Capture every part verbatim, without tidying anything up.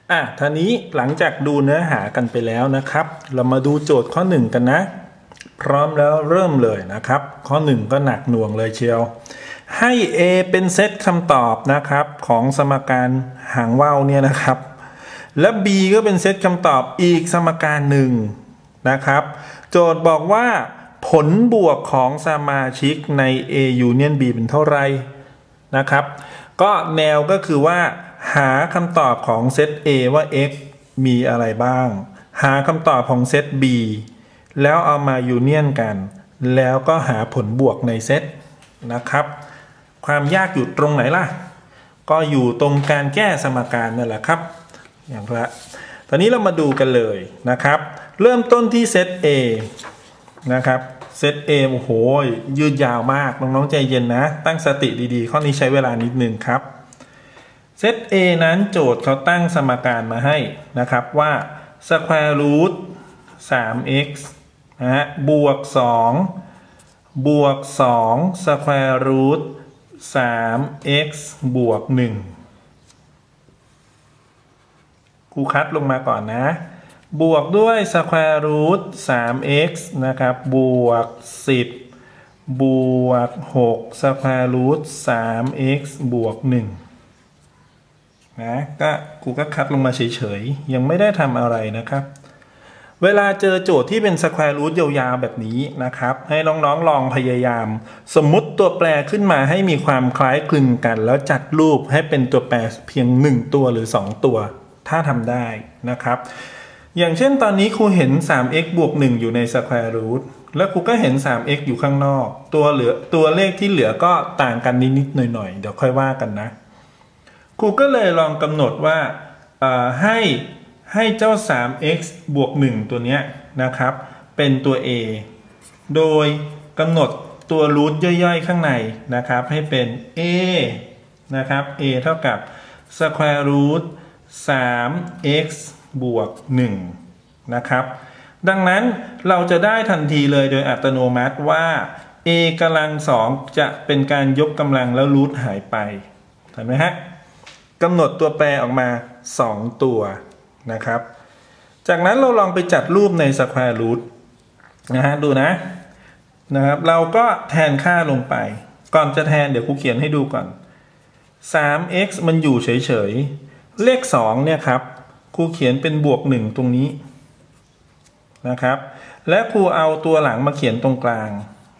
อ่ะทีนี้หลังจากดูเนื้อหากันไปแล้วนะครับเรามาดูโจทย์ข้อหนึ่งกันนะพร้อมแล้วเริ่มเลยนะครับข้อหนึ่งก็หนักหน่วงเลยเชียวให้ A เป็นเซตคำตอบนะครับของสมการหางว่าวเนี่ยนะครับและ B ก็เป็นเซตคำตอบอีกสมการหนึ่งนะครับโจทย์บอกว่าผลบวกของสมาชิกใน A union B เป็นเท่าไหร่นะครับก็แนวก็คือว่าหาคำตอบของเซต A ว่า x มีอะไรบ้างหาคำตอบของเซต B แล้วเอามายูเนียนกันแล้วก็หาผลบวกในเซตนะครับความยากอยู่ตรงไหนล่ะก็อยู่ตรงการแก้สมการนั่นแหละครับอย่างละตอนนี้เรามาดูกันเลยนะครับเริ่มต้นที่เซต A นะครับเซต A โอ้โหยืดยาวมากน้องๆใจเย็นนะตั้งสติดีๆข้อนี้ใช้เวลานิดนึงครับเซต A นั้นโจทย์เขาตั้งสมการมาให้นะครับว่า square root สาม x นะฮะบวกสองบวกสอง square root สาม x บวกหนึ่งครูคัดลงมาก่อนนะบวกด้วย square root สาม x นะครับบวกสิบบวกหก square root สาม x บวกหนึ่งนะก็ครูก็คัดลงมาเฉยๆยังไม่ได้ทำอะไรนะครับเวลาเจอโจทย์ที่เป็น square root ยาวๆแบบนี้นะครับให้น้องๆลองพยายามสมมุติตัวแปรขึ้นมาให้มีความคล้ายคลึงกันแล้วจัดรูปให้เป็นตัวแปรเพียงหนึ่งตัวหรือสองตัวถ้าทำได้นะครับอย่างเช่นตอนนี้ครูเห็น สาม x บวกหนึ่งอยู่ใน square root แล้วครูก็เห็น สาม x อยู่ข้างนอกตัวเหลือตัวเลขที่เหลือก็ต่างกันนิดๆหน่อยๆเดี๋ยวค่อยว่ากันนะครูก็เลยลองกำหนดว่าให้ให้เจ้า สาม x บวกหนึ่งตัวเนี้ยนะครับเป็นตัว a โดยกำหนดตัวรูทย่อยๆข้างในนะครับให้เป็น a นะครับ a เท่ากับ square root สาม x บวกหนึ่งนะครับดังนั้นเราจะได้ทันทีเลยโดยอัตโนมัติว่า a กำลังสองจะเป็นการยกกำลังแล้วรูทหายไปเห็นไหมฮะกำหนดตัวแปรออกมาสองตัวนะครับจากนั้นเราลองไปจัดรูปใน square root นะฮะดูนะนะครับเราก็แทนค่าลงไปก่อนจะแทนเดี๋ยวครูเขียนให้ดูก่อน สาม x มันอยู่เฉยๆเลขสองเนี่ยครับครูเขียนเป็นบวกหนึ่งตรงนี้นะครับและครูเอาตัวหลังมาเขียนตรงกลาง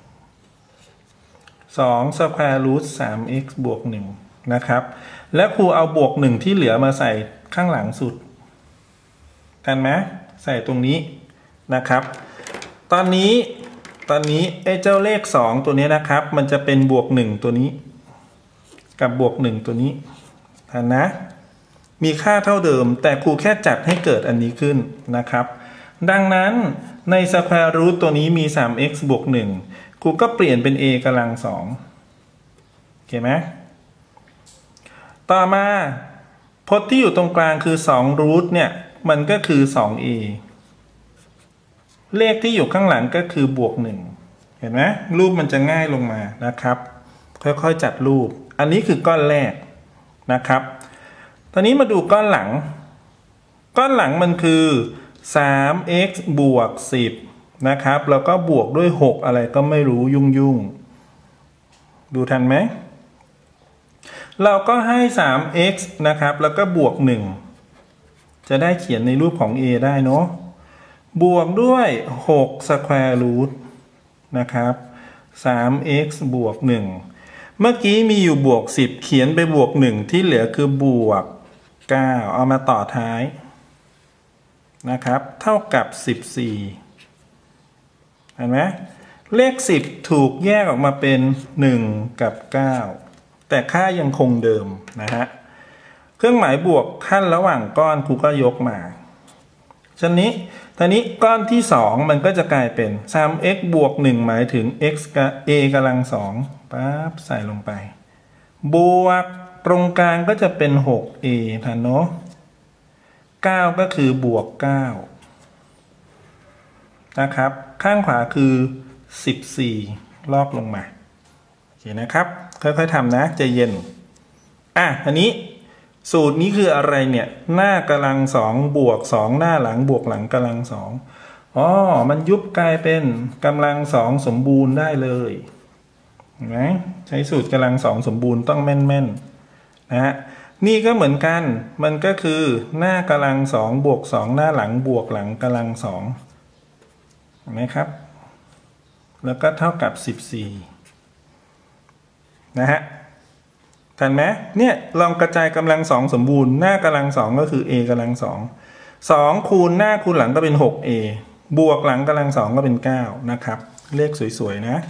สอง square root สาม x บวกหนึ่งนะครับและครูเอาบวกหนึ่งที่เหลือมาใส่ข้างหลังสุดกันไหมใส่ตรงนี้นะครับตอนนี้ตอนนี้ไอ้เจ้าเลขสองตัวนี้นะครับมันจะเป็นบวกหนึ่งตัวนี้กับบวกหนึ่งตัวนี้ทันนะมีค่าเท่าเดิมแต่ครูแค่จัดให้เกิดอันนี้ขึ้นนะครับดังนั้นใน square root ตัวนี้มี สาม x บวกหนึ่งครูก็เปลี่ยนเป็น a กำลังสองโอเคไหมต่อมาพจน์ที่อยู่ตรงกลางคือสองรูทเนี่ยมันก็คือ สอง a เลขที่อยู่ข้างหลังก็คือบวกหนึ่งเห็นไหมรูปมันจะง่ายลงมานะครับค่อยๆจัดรูปอันนี้คือก้อนแรกนะครับตอนนี้มาดูก้อนหลังก้อนหลังมันคือ สาม x บวกสิบนะครับแล้วก็บวกด้วยหกอะไรก็ไม่รู้ยุ่งๆดูทันไหมเราก็ให้ สาม x นะครับแล้วก็บวกหนึ่งจะได้เขียนในรูปของ a ได้เนาะบวกด้วยหก square root นะครับ สาม x บวกหนึ่งเมื่อกี้มีอยู่บวกสิบเขียนไปบวกหนึ่งที่เหลือคือบวกเก้าเอามาต่อท้ายนะครับเท่ากับสิบสี่เห็นไหมเลขสิบถูกแยกออกมาเป็นหนึ่งกับเก้าแต่ค่ายังคงเดิมนะฮะเครื่องหมายบวกขั้นระหว่างก้อนครูก็ยกมาฉะนี้ตอนนี้ก้อนที่สองมันก็จะกลายเป็น สาม x บวกหนึ่งหมายถึง x กับ a กำลังสองปั๊บใส่ลงไปบวกตรงกลางก็จะเป็น หก a ทันเนาะเก้าก็คือบวกเก้านะครับข้างขวาคือสิบสี่ลอกลงมาโอเคนะครับค่อยๆทำนะใจเย็นอ่ะอันนี้สูตรนี้คืออะไรเนี่ยหน้ากำลังสองบวกสองหน้าหลังบวกหลังกำลังสองอ๋อมันยุบกลายเป็นกำลังสองสมบูรณ์ได้เลยเห็นไหมใช้สูตรกำลังสองสมบูรณ์ต้องแม่นๆนะฮะนี่ก็เหมือนกันมันก็คือหน้ากำลังสองบวกสองหน้าหลังบวกหลังกำลังสองเห็นไหมครับแล้วก็เท่ากับสิบสี่นะฮะทันไหมเนี่ยลองกระจายกำลังสองสมบูรณ์หน้ากำลังสองก็คือ a กำลังสองสองคูณหน้าคูณหลังก็เป็น หกเอ บวกหลังกำลังสองก็เป็นเก้านะครับเลขสวยๆนะ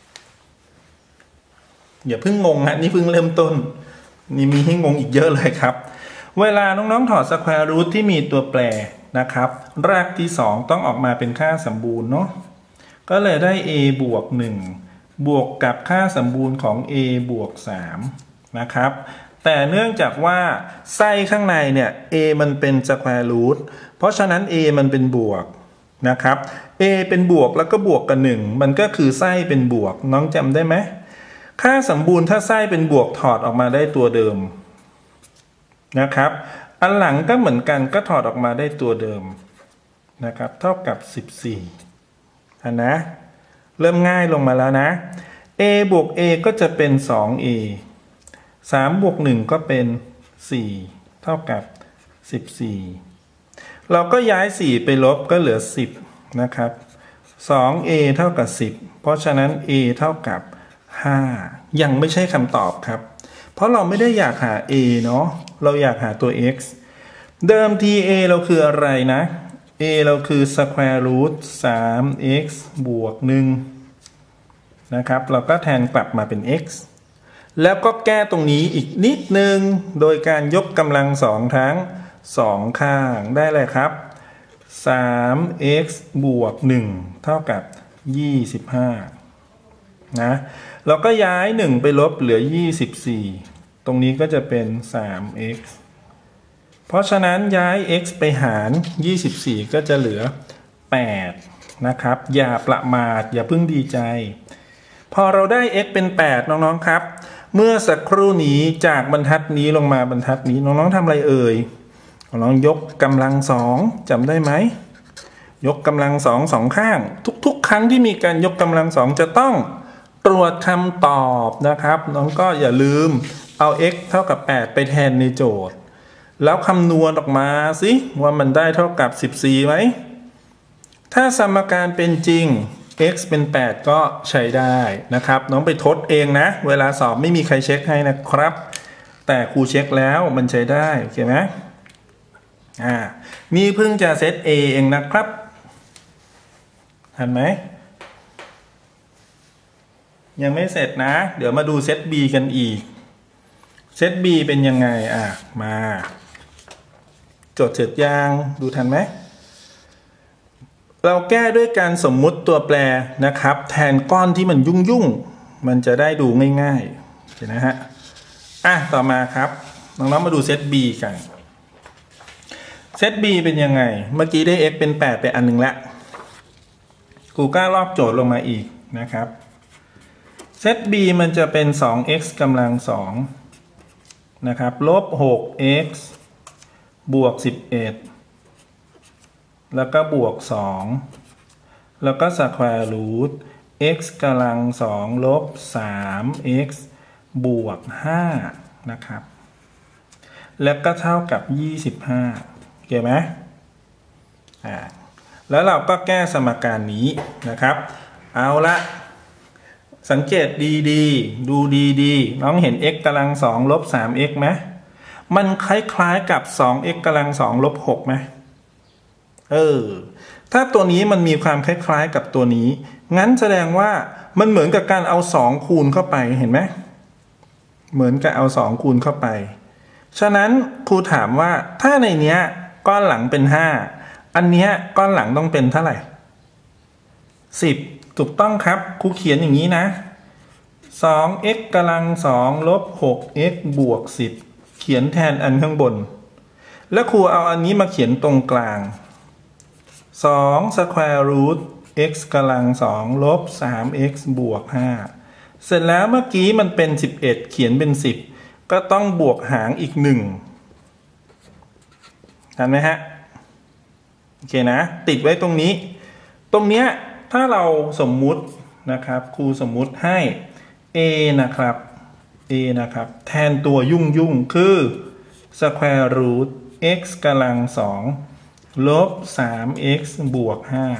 อย่าเพิ่งงงฮะนี่เพิ่งเริ่มต้นนี่มีให้งงอีกเยอะเลยครับเวลาน้องๆถอดสแควร์รูทที่มีตัวแปรนะครับรากที่สองต้องออกมาเป็นค่าสมบูรณ์เนาะก็เลยได้ a บวกหนึ่งบวกกับค่าสมบูรณ์ของ a บวกสามนะครับแต่เนื่องจากว่าไส้ข้างในเนี่ย a มันเป็นสแควร์รูทเพราะฉะนั้น a มันเป็นบวกนะครับ a เป็นบวกแล้วก็บวกกับหนึ่งมันก็คือไส้เป็นบวกน้องจำได้ไหมค่าสมบูรณ์ถ้าไส้เป็นบวกถอดออกมาได้ตัวเดิมนะครับอันหลังก็เหมือนกันก็ถอดออกมาได้ตัวเดิมนะครับเท่ากับสิบสี่อันนะเริ่มง่ายลงมาแล้วนะ a บวก a ก็จะเป็น สองเอ สามบวกหนึ่งก็เป็นสี่เท่ากับสิบสี่เราก็ย้ายสี่ไปลบก็เหลือสิบนะครับ สองเอ เท่ากับสิบเพราะฉะนั้น a เท่ากับห้ายังไม่ใช่คำตอบครับเพราะเราไม่ได้อยากหา a เนาะเราอยากหาตัว x เดิมที a เราคืออะไรนะ a เราคือ square root สาม x บวกหนึ่งนะครับเราก็แทนกลับมาเป็น x แล้วก็แก้ตรงนี้อีกนิดนึงโดยการยกกำลังสองทั้งสองข้างได้เลยครับ สาม x บวกหนึ่งเท่ากับยี่สิบห้านะเราก็ย้ายหนึ่งไปลบเหลือยี่สิบสี่ตรงนี้ก็จะเป็น สาม x เพราะฉะนั้นย้าย x ไปหารยี่สิบสี่ก็จะเหลือแปดนะครับอย่าประมาทอย่าเพิ่งดีใจพอเราได้ x เป็นแปดน้องๆครับเมื่อสักครู่นี้จากบรรทัดนี้ลงมาบรรทัดนี้น้องๆทำอะไรเอ่ยน้องยกกำลังสองจำได้ไหมยกกำลังสองสองข้างทุกๆครั้งที่มีการยกกำลังสองจะต้องตรวจคำตอบนะครับน้องก็อย่าลืมเอา x เท่ากับแปดไปแทนในโจทย์แล้วคำนวณออกมาสิว่ามันได้เท่ากับสิบสี่ไหมถ้าสมการเป็นจริง x เป็นแปดก็ใช้ได้นะครับน้องไปทดเองนะเวลาสอบไม่มีใครเช็คให้นะครับแต่ครูเช็คแล้วมันใช้ได้โอเคไหมอ่านี่เพิ่งจะเซต A เองนะครับเห็นไหมยังไม่เสร็จนะเดี๋ยวมาดูเซต B กันอีกเซต B เป็นยังไงอ่ะมาจดเสร็จยังดูทันไหมเราแก้ด้วยการสมมุติตัวแปรนะครับแทนก้อนที่มันยุ่งยุ่งมันจะได้ดูง่ายๆเห็นนะฮะอ่ะต่อมาครับน้องๆมาดูเซต B กันเซต B เป็นยังไงเมื่อกี้ได้ x เป็นแปดไปอันหนึ่งละครูกล้าลอกโจทย์ลงมาอีกนะครับเซต B มันจะเป็น สอง x กำลังสองนะครับลบ หก x บวกสิบเอ็ดแล้วก็บวกสองแล้วก็สแควร์รูท x กำลังสองลบ สาม x บวกห้านะครับแล้วก็เท่ากับยี่สิบห้าโอเคไหมอ่าแล้วเราก็แก้สมการนี้นะครับเอาละสังเกตดีๆดูดีๆน้องเห็น x กำลังสองลบ สาม x ไหมมันคล้ายๆกับ สอง x กำลังสองลบ หกไหมเออถ้าตัวนี้มันมีความคล้ายๆกับตัวนี้งั้นแสดงว่ามันเหมือนกับการเอาสองคูณเข้าไปเห็นไหมเหมือนกับเอาสองคูณเข้าไปฉะนั้นครูถามว่าถ้าในเนี้ยก้อนหลังเป็นห้าอันเนี้ยก้อนหลังต้องเป็นเท่าไหร่สิบถูกต้องครับครูเขียนอย่างนี้นะ สอง x กำลังสองลบ หก x บวกสิบเขียนแทนอันข้างบนแล้วครูเอาอันนี้มาเขียนตรงกลางสอง square root x กำลังสองลบ สาม x บวกห้าเสร็จแล้วเมื่อกี้มันเป็นสิบเอ็ดเขียนเป็นสิบก็ต้องบวกหางอีกหนึ่งทันไหมฮะโอเคนะติดไว้ตรงนี้ตรงเนี้ยถ้าเราสมมุตินะครับครูสมมุติให้ a นะครับ a นะครับแทนตัวยุ่งยุ่งคือ square root x กำลังสองลบ สาม x บวกห้า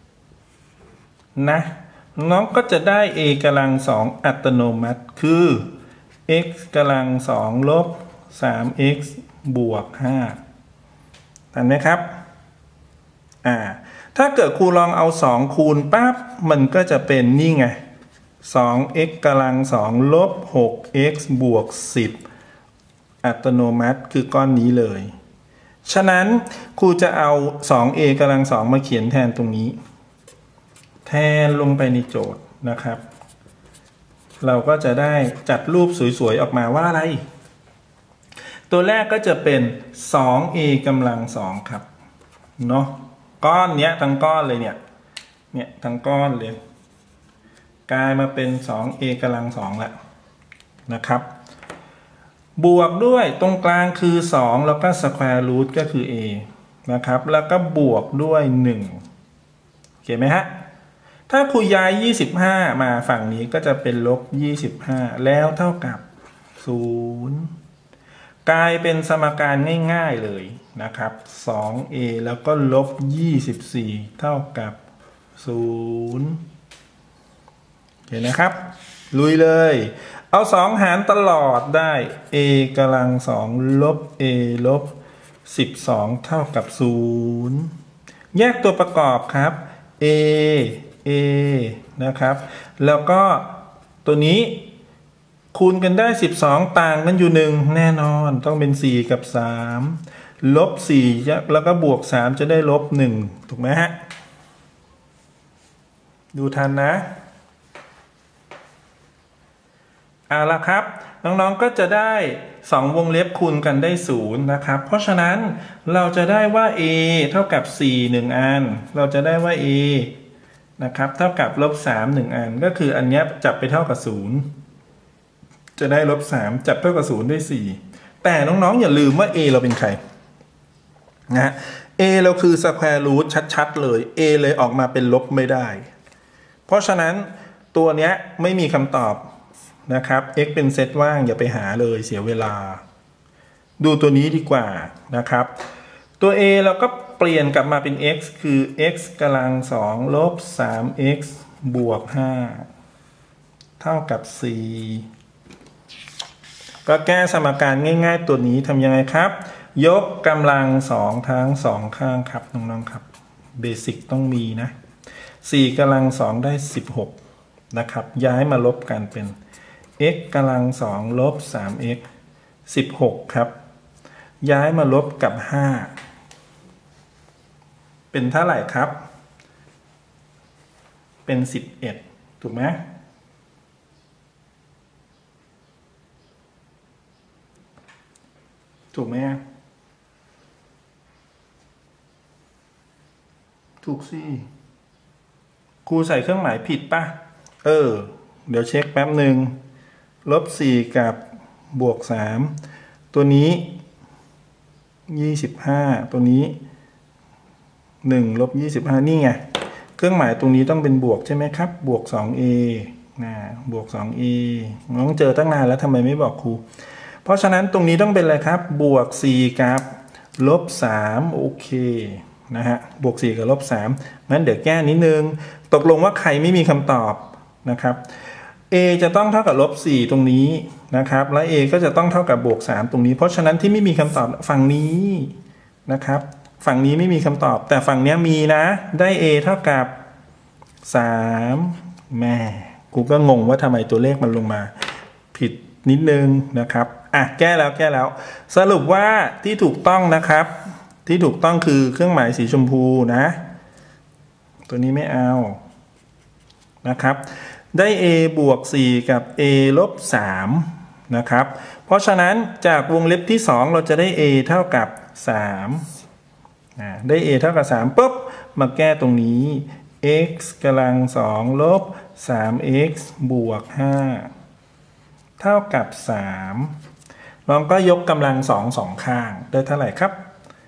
นะน้องก็จะได้ a กำลังสองอัตโนมัติคือ x กำลังสองลบ สาม x บวกห้าทันไหมครับอ่าถ้าเกิดครูลองเอาสองคูณปั๊บมันก็จะเป็นนี่ไง สอง x กำลังสองลบ หก x บวกสิบอัตโนมัติคือก้อนนี้เลยฉะนั้นครูจะเอา สอง a กำลังสองมาเขียนแทนตรงนี้แทนลงไปในโจทย์นะครับเราก็จะได้จัดรูปสวยๆออกมาว่าอะไรตัวแรกก็จะเป็น สอง a กำลังสองครับเนาะก้อนเนี้ยทั้งก้อนเลยเนี่ยเนี่ยทั้งก้อนเลยกลายมาเป็น สอง a กำลังสองแล้วนะครับบวกด้วยตรงกลางคือสองแล้วก็ square root ก็คือ a นะครับแล้วก็บวกด้วยหนึ่งโอเคไหมฮะถ้าครูย้ายยี่สิบห้ามาฝั่งนี้ก็จะเป็นลบยี่สิบห้าแล้วเท่ากับศูนย์กลายเป็นสมการง่ายๆเลยนะครับ สอง a แล้วก็ลบยี่สิบสี่เท่ากับศูนย์เห็นนะครับลุยเลยเอาสองหารตลอดได้ a กำลังสองลบ a ลบสิบสองเท่ากับศูนย์แยกตัวประกอบครับ a a นะครับแล้วก็ตัวนี้คูณกันได้สิบสองต่างกันอยู่หนึ่งแน่นอนต้องเป็นสี่กับสามลบสี่แล้วก็บวกสามจะได้ลบหนึ่งถูกไหมฮะดูทันนะเอาละครับน้องๆก็จะได้สองวงเล็บคูณกันได้ศูนย์นะครับเพราะฉะนั้นเราจะได้ว่า a เท่ากับสี่ หนึ่งอันเราจะได้ว่า a นะครับเท่ากับลบสามหนึ่งอันก็คืออันนี้จับไปเท่ากับศูนย์จะได้ลบสามจับเท่ากับศูนย์ได้สี่แต่น้องๆอย่าลืมว่า a เราเป็นใครนะ a เราคือ square root ชัดๆเลย a เลยออกมาเป็นลบไม่ได้เพราะฉะนั้นตัวเนี้ยไม่มีคำตอบนะครับ x เป็นเซตว่างอย่าไปหาเลยเสียเวลาดูตัวนี้ดีกว่านะครับตัว a เราก็เปลี่ยนกลับมาเป็น x คือ x กำลังสองลบ สาม x บวกห้าเท่ากับสี่ก็แก้สมการง่ายๆตัวนี้ทำยังไงครับยกกำลังสองทั้งสองข้างครับน้องๆครับเบสิกต้องมีนะสี่กำลังสองได้สิบหกนะครับย้ายมาลบกันเป็น x กำลังสองลบ สาม x สิบหกครับย้ายมาลบกับห้าเป็นเท่าไหร่ครับเป็นสิบเอ็ดถูกไหมถูกไหมถูกสิครูใส่เครื่องหมายผิดป่ะเออเดี๋ยวเช็คแป๊บหนึ่งลบสี่กับบวกสามตัวนี้ยี่สิบห้าตัวนี้หนึ่งลบยี่สิบห้านี่ไงเครื่องหมายตรงนี้ต้องเป็นบวกใช่ไหมครับบวก สอง a นะบวก สอง a น้องเจอตั้งนานแล้วทำไมไม่บอกครูเพราะฉะนั้นตรงนี้ต้องเป็นอะไรครับบวกสี่กับลบสามโอเคนะฮะบวกสี่กับลบสามงั้นเดี๋ยวแก้นิดนึงตกลงว่าใครไม่มีคำตอบนะครับ a จะต้องเท่ากับลบสี่ตรงนี้นะครับและ a ก็จะต้องเท่ากับบวกสามตรงนี้เพราะฉะนั้นที่ไม่มีคำตอบฝั่งนี้นะครับฝั่งนี้ไม่มีคำตอบแต่ฝั่งนี้มีนะได้ a เท่ากับสามแม่กูก็งงว่าทำไมตัวเลขมันลงมาผิดนิดนึงนะครับอ่ะแก้แล้วแก้แล้วสรุปว่าที่ถูกต้องนะครับที่ถูกต้องคือเครื่องหมายสีชมพูนะตัวนี้ไม่เอานะครับได้ a บวกสี่กับ a ลบสามนะครับเพราะฉะนั้นจากวงเล็บที่สองเราจะได้ a เท่ากับสามได้ a เท่ากับสามปุ๊บมาแก้ตรงนี้ x กำลังสองลบ สาม x บวกห้าเท่ากับสามลองก็ยกกำลังสองสองข้างได้เท่าไหร่ครับ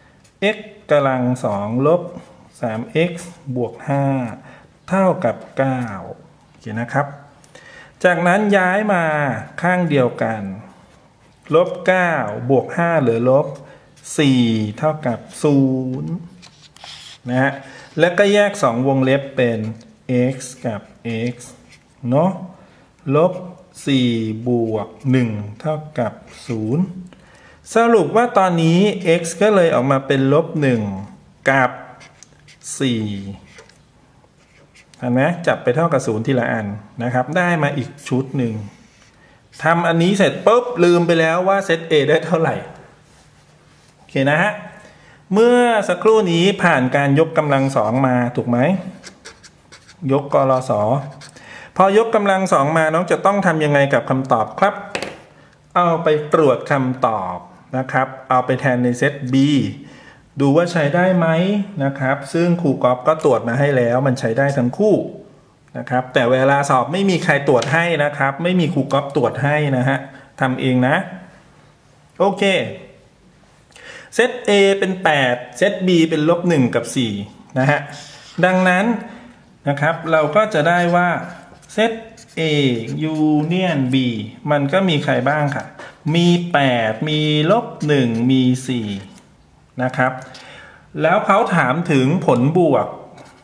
x กำลังสองลบ สาม x บวกห้าเท่ากับเก้าโอเคนะครับจากนั้นย้ายมาข้างเดียวกันลบเก้าบวกห้าเหลือลบสี่เท่ากับศูนย์นะฮะแล้วก็แยกสองวงเล็บเป็น x กับ x เนาะลบสี่บวกหนึ่งเท่ากับศูนย์สรุปว่าตอนนี้ x ก็เลยออกมาเป็นลบหนึ่งกับสี่เห็นไหมจับไปเท่ากับศูนย์ทีละอันนะครับได้มาอีกชุดหนึ่งทำอันนี้เสร็จปุ๊บลืมไปแล้วว่าเซต A ได้เท่าไหร่โอเคนะฮะเมื่อสักครู่นี้ผ่านการยกกำลังสองมาถูกไหมยกกลสพอยกกำลังสองมาน้องจะต้องทำยังไงกับคำตอบครับเอาไปตรวจคำตอบนะครับเอาไปแทนในเซต B ดูว่าใช้ได้ไหมนะครับซึ่งครูก๊อฟก็ตรวจมาให้แล้วมันใช้ได้ทั้งคู่นะครับแต่เวลาสอบไม่มีใครตรวจให้นะครับไม่มีครูก๊อฟตรวจให้นะฮะทำเองนะโอเคเซต A เป็นแปดเซต B เป็นลบหนึ่งกับสี่นะฮะดังนั้นนะครับเราก็จะได้ว่าเซต A Union B มันก็มีใครบ้างค่ะมีแปดมีลบหนึ่งมีสี่นะครับแล้วเขาถามถึงผลบวก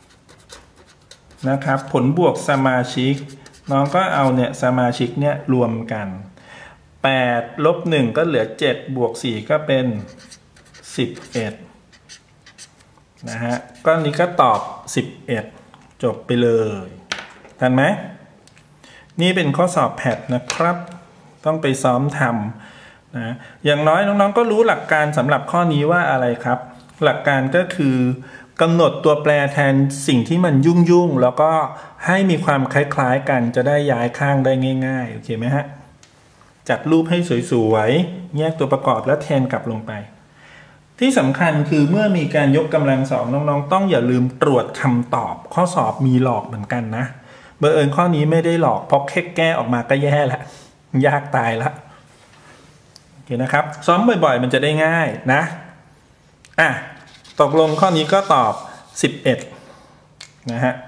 นะครับผลบวกสมาชิกน้องก็เอาเนี่ยสมาชิกเนี่ยรวมกันแปดลบหนึ่งก็เหลือเจ็ดบวกสี่ก็เป็นสิบเอ็ดนะฮะก้อนนี้ก็ตอบสิบเอ็ดจบไปเลยทันไหมนี่เป็นข้อสอบแพทนะครับต้องไปซ้อมทำนะอย่างน้อยน้องๆก็รู้หลักการสำหรับข้อนี้ว่าอะไรครับหลักการก็คือกำหนดตัวแปรแทนสิ่งที่มันยุ่งๆแล้วก็ให้มีความคล้ายๆกันจะได้ย้ายข้างได้ง่ายๆโอเคไหมฮะจัดรูปให้สวยๆแยกตัวประกอบแล้วแทนกลับลงไปที่สำคัญคือเมื่อมีการยกกำลังสองน้องๆต้องอย่าลืมตรวจคำตอบข้อสอบมีหลอกเหมือนกันนะเบอร์เอิญข้อนี้ไม่ได้หลอกเพราะแค่แก้ออกมาก็แย่ละยากตายละโอเคนะครับซ้อมบ่อยๆมันจะได้ง่ายนะอ่ะตกลงข้อนี้ก็ตอบสิบเอ็ดนะฮะ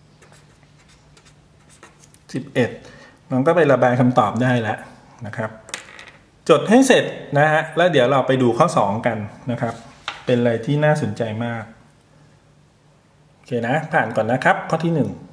สิบเอ็ดน้องก็ไประบายคำตอบได้แล้วนะครับจดให้เสร็จนะฮะแล้วเดี๋ยวเราไปดูข้อสองกันนะครับเป็นอะไรที่น่าสนใจมากโอเคนะผ่านก่อนนะครับข้อที่หนึ่ง